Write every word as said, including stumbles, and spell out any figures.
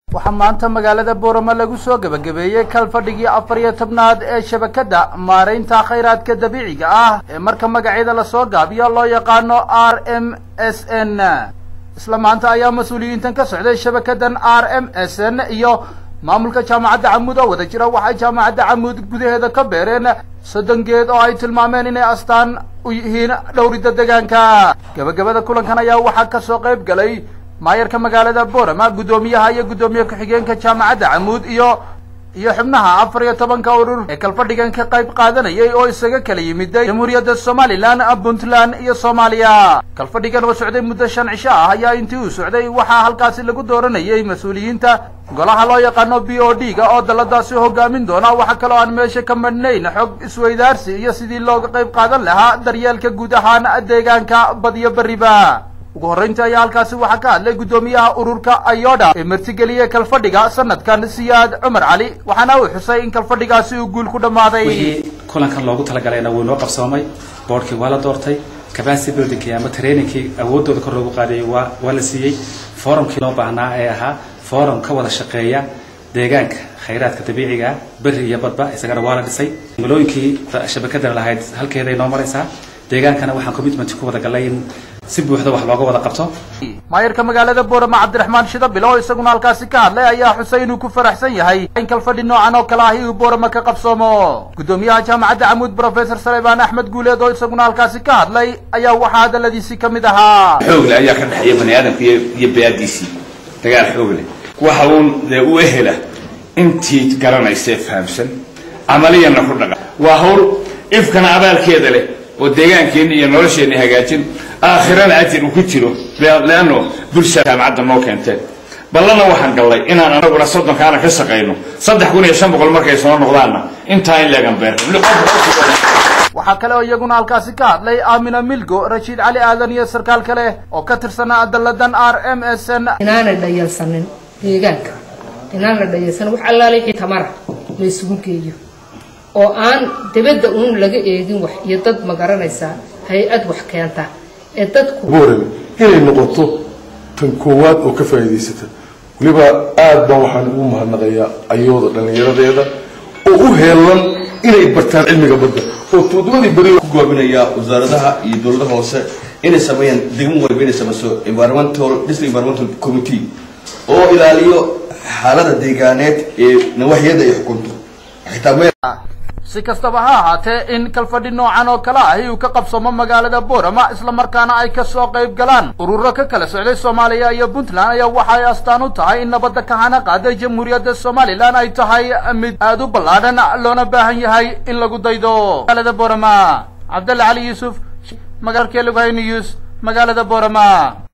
waxaa maanta magaalada Boorama lagu soo gabagabeeyay kalfadhigii afar iyo tobnaad ee shabakada maareynta kheyraadka dabiiciga ah ee marka magaceeda la soo gaabiyo loo yaqaano R M S N. isla maanta ayaa mas'uuliyiintan ka socday shabakadan R M S N iyo maamulka jaamacadda Camuud oo wada jira waxay jaamacadda Camuud gudaheeda ka beereen soddon geed oo ay tilmaameen inay astaan u yihiin dhowrida deegaanka. gabagabada kulankan ayaa waxaa ka soo qayb galay maayarka magaalada Boorama, gudoomiyaha iyo gudoomiye ku-xigeenka jaamacadda Camuud iyo iyo xubnaha afar iyo tobanka urur ee kalfadhigan ka qayb qaadanayay oo isaga kala yimid Jamhuuriyadda Somaliland, Puntland iyo Soomaaliya. kalfadhigan oo socday muddo shan cisho ah ayaa intii uu socday waxaa halkaasi lagu dooranayay mas'uuliyiinta golaha loo yaqaano B O D ga oo daladaasi hogaamin doona. waxa kale oo aan meesha ka madhnayn xog isweydaarsi iyo sidii looga qayb qaadan lahaa daryeelka guud ahaan deegaanka badiyo bariba. ugu horreyntii ayaa halkaasi waxaa ka hadlay gudoomiyaha ururka Ayoda ee martigeliyay kalfadhiga sanadkan Siyaad Cumar Cali, waxaana uu xusay in kalfadhigaasi uu guul ku dhamaaday. wixii kulankan loogu talagalayna wuu noo qabsoomay, boardkii waa la doortay, capacity building ama trainingkii awoodooda kor loogu qaaday waa waa la siiyey, forumkii loo baahnaa ee ahaa forum ka wada shaqeeya deegaanka kheyraadka dabiiciga ah bari iyo badba isagana waa la dhisay. malooyinkii shabakadan lahayd halkeeday noo maraysaa, deegaankana waxaan commitment ku wada galay in si buuxda wax looga wada qabto. maayarka magaalada Boorama Cabdiraxmaan Shidabilo oo isaguna halkaasi ka hadlay ayaa xusay inuu ku faraxsan yahay in kalfadhi noocan oo kale ah uu Boorama ka qabsoomo. gudoomiyaha jaamacadda Camuud Professor Salebaan Axmed Guuleed oo isaguna halkaasi ka hadlay ayaa waxaa hadaladiisii ka mid ahaa xoog leh ayaa ka dhaxeeya bani aadamka iyo beediisi dagaal xoog leh waxa uu u ehela intii garanaysa fahamsan amaliyana ku dhaqa waa hawl ifkana abaalkeeda leh oo deegaankeena iyo nolosheena hagaajin aakhirana ajir ku jiro leano bulshada jaamacadda noo keentay. ballana waxaan galay inaan anaguna soddon kaana ka shaqeyno saddex kun iyo shan boqol markay soo noqdaana intaa in leegan beer. waxaa kale oo iyaguna halkaasi ka hadlay Aamina Milgo, Rashiid Cali Aadan iyo sarkaal kale oo ka tirsanaa daladan R M S N. inaana dhayalsanin deegaanka, inaana dhayalsan wax allaale wixii tamar la isugu geeyo oo aan dibadda uun laga eegin wax iyo dad ma garanaysaa hay'ad wax keenta ee dadku Boorama inay noqoto tan koowaad oo ka faa'iideysata. waliba aad baan waxaan ugu mahadnaqayaa Ayooda dhalinyaradeeda oo u heelan inay bartaan cilmiga badda oo todobaadii bari ku goobinaya wasaaradaha iyo dawladaha hoose inay sameeyaan degmo walba inay samayso environmental district environmental committee oo ilaaliyo xaaladda deegaaneed ee nawaxiyada ay xukunto. xitaa si kastaba ha ahaatee in kalfadhi noocan oo kale ah uu ka qabsoomo magaalada Boorama isla markaana ay ka soo qayb galaan ururo ka kala socday Soomaaliya iyo Puntland ayaa waxa ay astaan u tahay in nabadda ka hana qaaday Jamhuuriyadda Somaliland ay tahay mid aad u ballaaran loona baahan yahay in lagu daydo. magaalada Boorama Cabdulla Cali Yuusuf, magaalada Lugahay News, magaalada Boorama.